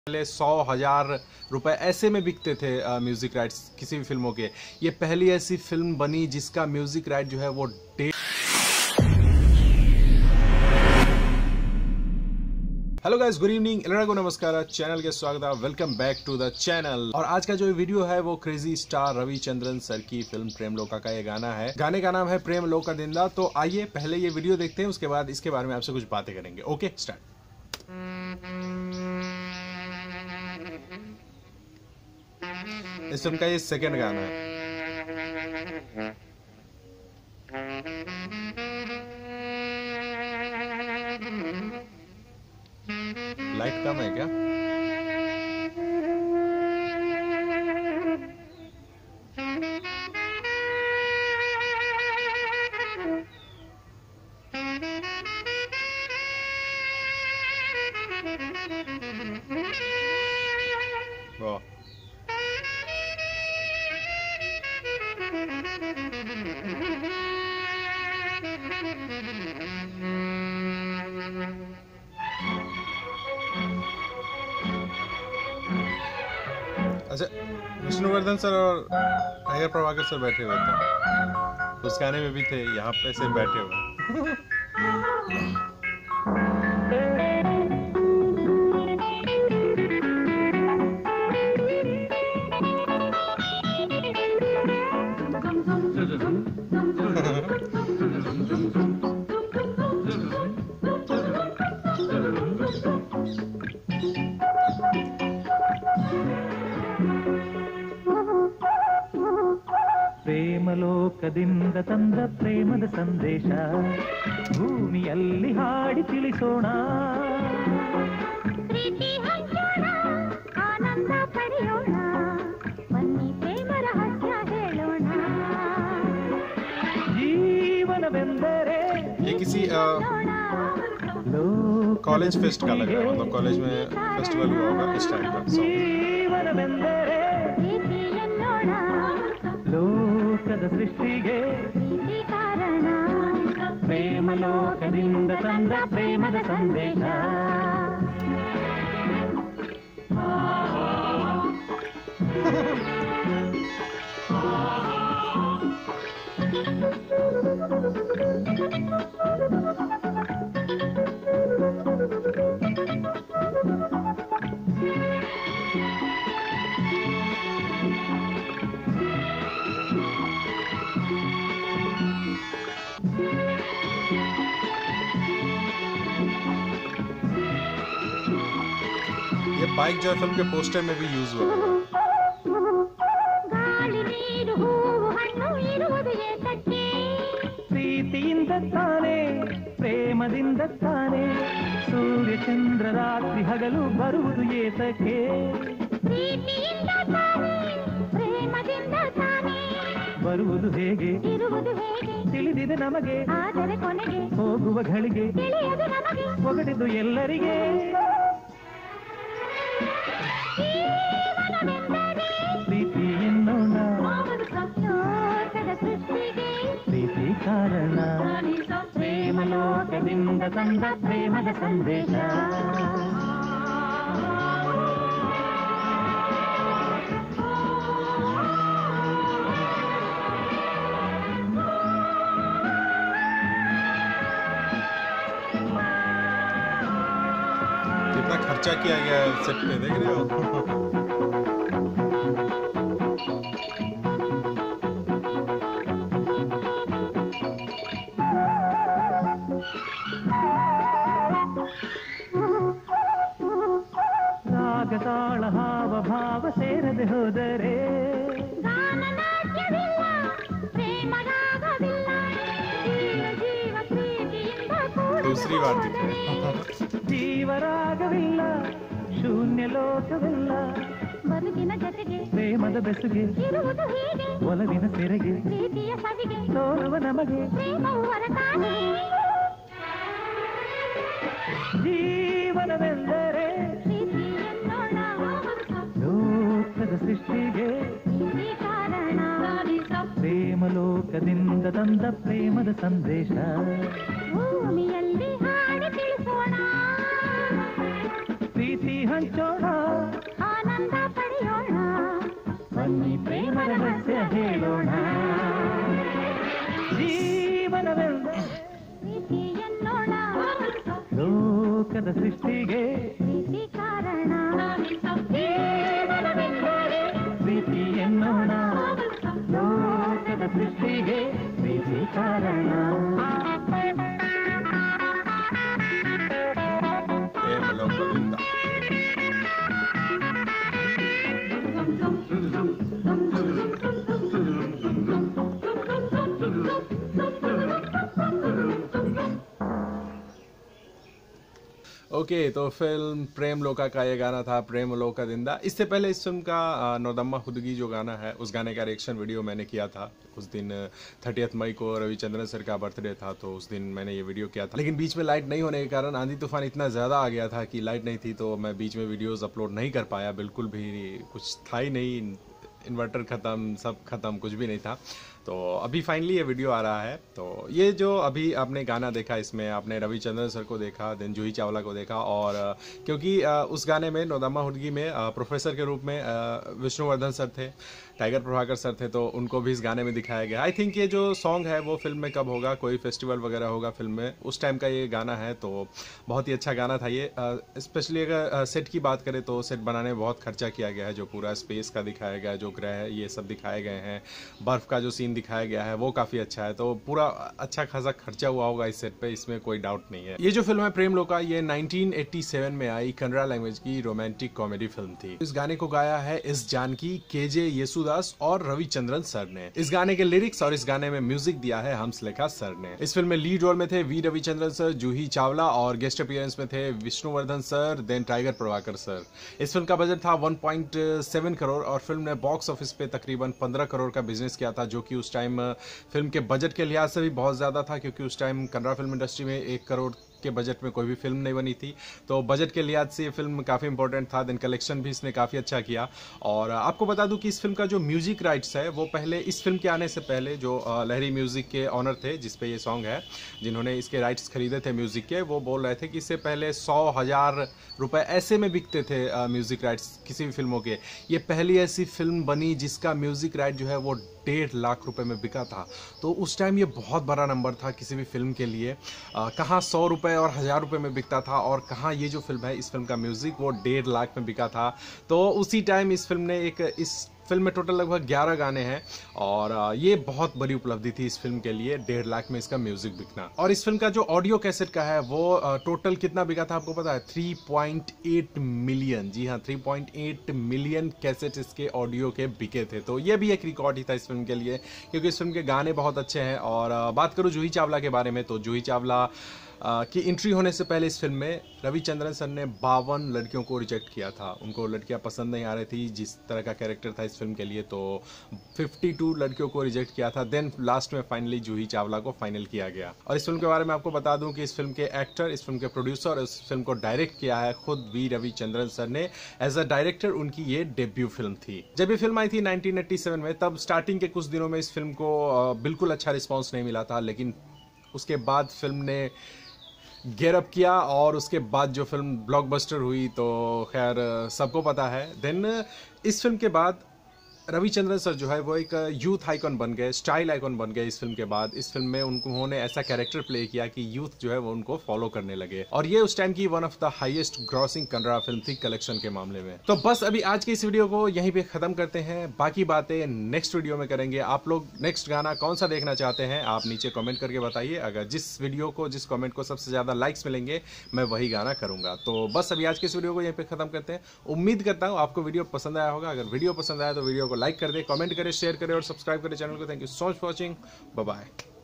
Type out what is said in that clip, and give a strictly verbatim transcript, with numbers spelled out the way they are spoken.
पहले सौ हजार रुपए ऐसे में बिकते थे म्यूजिक राइट्स किसी भी फिल्मों के। ये पहली ऐसी फिल्म बनी जिसका म्यूजिक राइट जो है वो day hello guys, good evening, एलरागो नमस्कार, चैनल के स्वागत है, welcome back to the channel. और आज का जो वीडियो है वो क्रेजी स्टार रविचंद्रन सर की फिल्म प्रेमलोका का ये गाना है। गाने का नाम है प्रेमलोकादिंदा। तो आइए पहले ये वीडियो देखते हैं, उसके बाद इसके बारे में आपसे कुछ बातें करेंगे। Okay, start. इस फिल्म का ये सेकंड गाना है। लाइट कम है क्या? वाह, अच्छा, विष्णुवर्धन सर और टाइगर प्रभाकर सर बैठे हुए थे, उस गाने में भी थे, यहाँ पे से बैठे हुए। ಪ್ರೇಮಲೋಕದಿಂದ ತಂದ ಪ್ರೇಮದ ಸಂದೇಶ ಭೂಮಿಯಲ್ಲಿ ಹಾಡಿ ತಿಳಿಸೋಣ, ಪ್ರೀತಿ ಹಂಚೋಣ, ಆನಂದ ಪಡೆಯೋಣ, ಬನ್ನಿ ಪ್ರೇಮ ರಹಸ್ಯ ಹೇಳೋಣ, ಜೀವನವೆಂದರೆ ये किसी कॉलेज फेस्ट का लग रहा है, मतलब कॉलेज में फेस्टिवल हुआ होगा इस टाइम का। ಜೀವನವೆಂದರೆ ಲೋಕದ ಸೃಷ್ಟಿಗೆ ಕಾರಣ, ಪ್ರೇಮಲೋಕದಿಂದ ತಂದ ಪ್ರೇಮದ ಸಂದೇಶ. ये बाइक जो फिल्म के पोस्टर में भी यूज हुआ है। ಪ್ರೀತಿಯಿಂದ ತಾನೇ ಪ್ರೇಮದಿಂದ ತಾನೇ ಸೂರ್ಯ ಚಂದ್ರ ರಾತ್ರಿ ಹಗಲು ಬರುವುದು ಏತಕ್ಕೆ, ಪ್ರೀತಿಯಿಂದ ತಾನೇ ಪ್ರೇಮದಿಂದ ತಾನೇ ಬರುವುದು ಹೇಗೆ ಇರುವುದು ಹೇಗೆ ತಿಳಿದಿದೆ ನಮಗೆ, ಆದರೆ ಕೊನೆಗೆ ಹೋಗುವ ಘಳಿಗೆ ತಿಳಿಯದು ನಮಗೆ, ಒಗಟಿದ್ದು ಎಲ್ಲರಿಗೆ. ಪ್ರೀತಿ ಎನ್ನೋಣ, ಪ್ರೀತಿ ಕಾರಣ, ಪ್ರೇಮಲೋಕದಿಂದ ತಂದ ಪ್ರೇಮದ ಸಂದೇಶ. कितना खर्चा किया गया है सेट पे, देख रहे हो? ರಾಗತಾಳ ಹಾವ ಭಾವ ಸೇರದೆ ಹೋದರೆ दूसरी बार दिख रहे ಜೀವರಾಗವಿಲ್ಲ, ಶೂನ್ಯ ಲೋಕವಿಲ್ಲ, ಬದುಕಿನ ಜೊತೆಗೆ ಪ್ರೇಮದ ಬೆಸುಗೆ ಇರುವುದು ಹೀಗೆ, ಒಲವಿನ ಸೆರೆಗೆ ಪ್ರೀತಿಯ ಸವಿಗೆ ತೋರುವ ನಮಗೆ ಪ್ರೇಮವು ಹೊರತಾನೆ. ಜೀವನವೆಂದರೆ ಪ್ರೀತಿ ಎನ್ನೋಣ, ಲೋಕದ ಸೃಷ್ಟಿಗೆ ಕಾರಣ, ಪ್ರೇಮಲೋಕದಿಂದ ತಂದ ಪ್ರೇಮದ ಸಂದೇಶ. ಭೂಮಿಯಲ್ಲಿ ಹಾಡಿ ತಿಳಿಸೋಣ, ಪ್ರೀತಿ ಹಂಚೋಣ, ಲೋಕದ ಸೃಷ್ಟಿಗೆ ಪ್ರೀತಿ ಕಾರಣ ಪ್ರೀತಿ ಎನ್ನೋಣ ಲೋಕದ ಸೃಷ್ಟಿಗೆ ಪ್ರೀತಿ ಕಾರಣ Premalokadinda. ओके okay, तो फिल्म प्रेम लोका का ये गाना था प्रेमलोकादिंदा। इससे पहले इस फिल्म का नौदम्मा खुदगी जो गाना है उस गाने का रिएक्शन वीडियो मैंने किया था। उस दिन थर्टियथ मई को रविचंद्रन सर का बर्थडे था तो उस दिन मैंने ये वीडियो किया था, लेकिन बीच में लाइट नहीं होने के कारण आंधी तूफान इतना ज़्यादा आ गया था कि लाइट नहीं थी तो मैं बीच में वीडियोज़ अपलोड नहीं कर पाया। बिल्कुल भी कुछ था ही नहीं, इन्वर्टर ख़त्म, सब ख़त्म, कुछ भी नहीं था। तो अभी फाइनली ये वीडियो आ रहा है। तो ये जो अभी आपने गाना देखा इसमें आपने रविचंद्रन सर को देखा, देन जूही चावला को देखा, और क्योंकि उस गाने में नौदम्मा हुडगी में प्रोफेसर के रूप में विष्णुवर्धन सर थे, टाइगर प्रभाकर सर थे, तो उनको भी इस गाने में दिखाया गया। आई थिंक ये जो सॉन्ग है वो फिल्म में कब होगा, कोई फेस्टिवल वगैरह होगा फिल्म में, उस टाइम का ये गाना है। तो बहुत ही अच्छा गाना था ये। स्पेशली अगर सेट की बात करें तो सेट बनाने में बहुत खर्चा किया गया है। जो पूरा स्पेस का दिखाया गया है, जो ग्रह है, ये सब दिखाए गए हैं, बर्फ़ का जो सीन दिखाया गया है वो काफ़ी अच्छा है। तो पूरा अच्छा खासा खर्चा हुआ होगा इस सेट पे, इसमें कोई डाउट नहीं है। ये जो फिल्म है प्रेमलोका, ये नाइनटीन एटी सेवन में आई कन्नड़ा लैंग्वेज की रोमांटिक कॉमेडी फिल्म थी। इस गाने को गाया है एस जानकी, के जे येसुदास और रविचंद्रन सर ने। इस गाने के लिरिक्स और इस गाने में म्यूजिक दिया है हमसलेखा सर ने। इस फिल्म में लीड रोल में थे वी रविचंद्रन सर, जूही चावला, और गेस्ट अपीयरेंस में थे Vishnuvardhan sir, then Tiger Prabhakar sir. इस फिल्म का बजट था वन पॉइंट सेवन करोड़ और फिल्म ने बॉक्स ऑफिस पे तकरीबन पंद्रह करोड़ का बिजनेस किया था, जो कि उस टाइम फिल्म के बजट के लिहाज से भी बहुत ज़्यादा था, क्योंकि उस टाइम कन्नड़ा फिल्म इंडस्ट्री में एक करोड़ के बजट में कोई भी फिल्म नहीं बनी थी। तो बजट के लिहाज से ये फिल्म काफ़ी इंपॉर्टेंट था। देन कलेक्शन भी इसने काफ़ी अच्छा किया। और आपको बता दूं कि इस फिल्म का जो म्यूजिक राइट्स है वो पहले, इस फिल्म के आने से पहले जो लहरी म्यूजिक के ऑनर थे जिसपे ये सॉन्ग है, जिन्होंने इसके राइट्स खरीदे थे म्यूजिक के, वो बोल रहे थे कि इससे पहले सौ हज़ार रुपए ऐसे में बिकते थे म्यूजिक राइट्स किसी भी फिल्मों के। ये पहली ऐसी फिल्म बनी जिसका म्यूजिक राइट जो है वो डेढ़ लाख रुपए में बिका था। तो उस टाइम ये बहुत बड़ा नंबर था किसी भी फिल्म के लिए। कहाँ सौ रुपए और हज़ार रुपए में बिकता था, और कहाँ ये जो फिल्म है, इस फिल्म का म्यूजिक वो डेढ़ लाख में बिका था। तो उसी टाइम इस फिल्म ने एक, इस फिल्म में टोटल लगभग ग्यारह गाने हैं, और ये बहुत बड़ी उपलब्धि थी इस फिल्म के लिए, डेढ़ लाख में इसका म्यूजिक बिकना। और इस फिल्म का जो ऑडियो कैसेट का है वो टोटल कितना बिका था आपको पता है? Three point eight million. जी हाँ, three point eight million cassette इसके ऑडियो के बिके थे। तो ये भी एक रिकॉर्ड ही था इस फिल्म के लिए, क्योंकि इस फिल्म के गाने बहुत अच्छे हैं। और बात करूँ जूही चावला के बारे में, तो जूही चावला की एंट्री होने से पहले इस फिल्म में रविचंद्रन सर ने बावन लड़कियों को रिजेक्ट किया था। उनको लड़कियां पसंद नहीं आ रही थी जिस तरह का कैरेक्टर था इस फिल्म के लिए, तो बावन लड़कियों को रिजेक्ट किया था। देन लास्ट में फाइनली जूही चावला को फाइनल किया गया। और इस फिल्म के बारे में आपको बता दूं कि इस फिल्म के एक्टर, इस फिल्म के प्रोड्यूसर और इस फिल्म को डायरेक्ट किया है खुद वी रविचंद्रन सर ने। एज अ डायरेक्टर उनकी ये डेब्यू फिल्म थी। जब ये फिल्म आई थी नाइनटीन एटी सेवन में, तब स्टार्टिंग के कुछ दिनों में इस फिल्म को बिल्कुल अच्छा रिस्पॉन्स नहीं मिला था, लेकिन उसके बाद फिल्म ने गेयर अप किया और उसके बाद जो फिल्म ब्लॉकबस्टर हुई, तो खैर सबको पता है। देन इस फिल्म के बाद रविचंद्रन सर जो है वो एक यूथ आइकॉन बन गए, स्टाइल आइकॉन बन गए। इस फिल्म के बाद इस फिल्म में उन्होंने ऐसा कैरेक्टर प्ले किया कि यूथ जो है वो उनको फॉलो करने लगे, और ये उस टाइम की one of the highest grossing Kannada film थी कलेक्शन के मामले में। तो बस अभी आज के इस वीडियो को यहीं पे खत्म करते हैं, बाकी बातें नेक्स्ट वीडियो में करेंगे। आप लोग नेक्स्ट गाना कौन सा देखना चाहते हैं आप नीचे कॉमेंट करके बताइए। अगर जिस वीडियो को, जिस कॉमेंट को सबसे ज्यादा लाइक्स मिलेंगे मैं वही गाना करूंगा। तो बस अभी आज के इस वीडियो को यहीं पे खत्म करते हैं। उम्मीद करता हूँ आपको वीडियो पसंद आया होगा। अगर वीडियो पसंद आया तो वीडियो को लाइक कर दे, कमेंट करें, शेयर करें और सब्सक्राइब करें चैनल को। Thank you so much for watching. Bye bye.